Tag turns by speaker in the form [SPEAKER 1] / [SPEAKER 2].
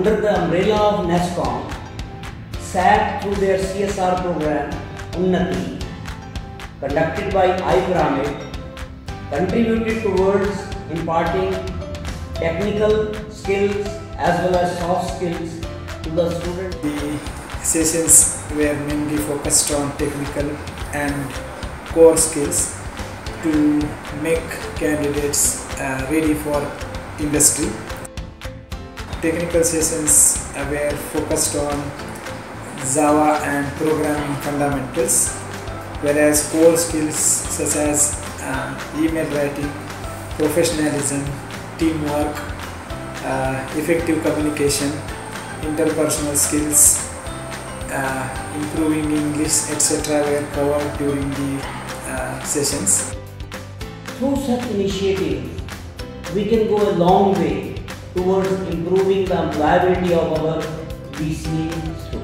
[SPEAKER 1] under the umbrella of NASSCOM, SAP through their CSR program Unnati, conducted by iPRIMED, contributed towards imparting technical skills as well as soft skills to the students.
[SPEAKER 2] The sessions were mainly focused on technical and core skills to make candidates ready for industry. Technical sessions were focused on Java and programming fundamentals, whereas core skills such as email writing, professionalism, teamwork, effective communication, interpersonal skills, improving English, etc. were covered during the sessions.
[SPEAKER 1] Through such initiatives, we can go a long way towards improving the employability of our BCA students.